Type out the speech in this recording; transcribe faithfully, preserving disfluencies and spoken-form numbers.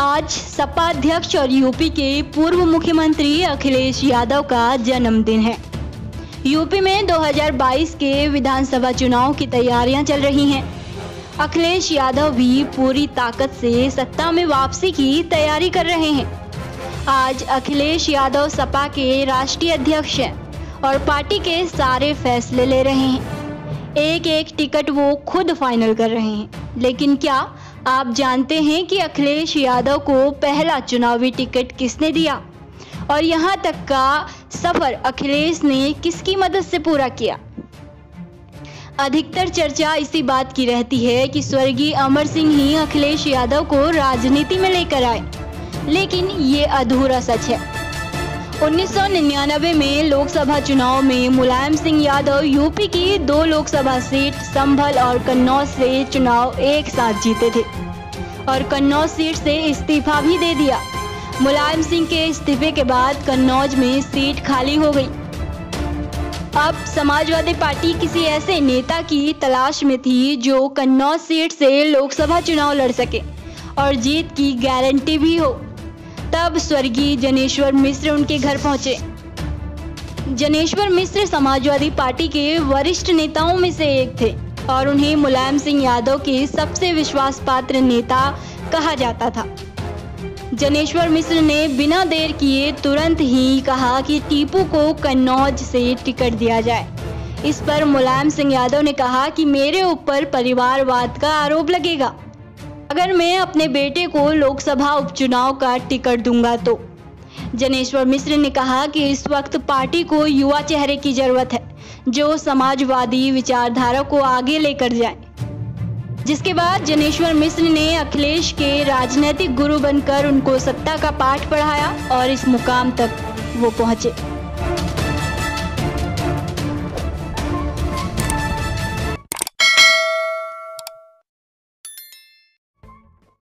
आज सपा अध्यक्ष और यूपी के पूर्व मुख्यमंत्री अखिलेश यादव का जन्मदिन है। यूपी में दो हज़ार बाईस के विधानसभा चुनाव की तैयारियां चल रही हैं। अखिलेश यादव भी पूरी ताकत से सत्ता में वापसी की तैयारी कर रहे हैं। आज अखिलेश यादव सपा के राष्ट्रीय अध्यक्ष हैं और पार्टी के सारे फैसले ले रहे हैं। एक एक टिकट वो खुद फाइनल कर रहे हैं। लेकिन क्या आप जानते हैं कि अखिलेश यादव को पहला चुनावी टिकट किसने दिया और यहां तक का सफर अखिलेश ने किसकी मदद से पूरा किया? अधिकतर चर्चा इसी बात की रहती है कि स्वर्गीय अमर सिंह ही अखिलेश यादव को राजनीति में लेकर आए, लेकिन ये अधूरा सच है। उन्नीस सौ निन्यानवे में लोकसभा चुनाव में मुलायम सिंह यादव यूपी की दो लोकसभा सीट संभल और कन्नौज से चुनाव एक साथ जीते थे और कन्नौज सीट से इस्तीफा भी दे दिया। मुलायम सिंह के इस्तीफे के बाद कन्नौज में सीट खाली हो गई। अब समाजवादी पार्टी किसी ऐसे नेता की तलाश में थी जो कन्नौज सीट से लोकसभा चुनाव लड़ सके और जीत की गारंटी भी हो। तब स्वर्गीय जनेश्वर मिश्र उनके घर पहुंचे। जनेश्वर मिश्र समाजवादी पार्टी के वरिष्ठ नेताओं में से एक थे और उन्हें मुलायम सिंह यादव के सबसे विश्वास पात्र नेता कहा जाता था। जनेश्वर मिश्र ने बिना देर किए तुरंत ही कहा कि टीपू को कन्नौज से टिकट दिया जाए। इस पर मुलायम सिंह यादव ने कहा कि मेरे ऊपर परिवारवाद का आरोप लगेगा अगर मैं अपने बेटे को लोकसभा उपचुनाव का टिकट दूंगा तो। जनेश्वर मिश्र ने कहा कि इस वक्त पार्टी को युवा चेहरे की जरूरत है जो समाजवादी विचारधारा को आगे लेकर जाए। जिसके बाद जनेश्वर मिश्र ने अखिलेश के राजनीतिक गुरु बनकर उनको सत्ता का पाठ पढ़ाया और इस मुकाम तक वो पहुंचे।